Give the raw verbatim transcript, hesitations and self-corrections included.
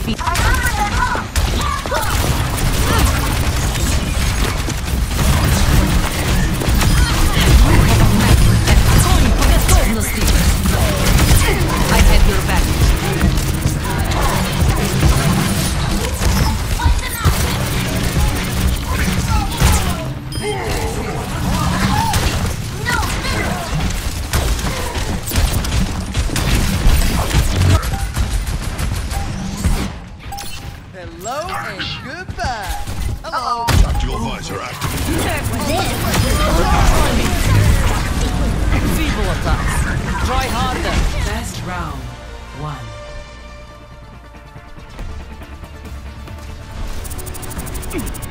feet. I had your back. Hello and goodbye. Hello. Tactical visor activated. Feeble attacks. Try harder. Best round one.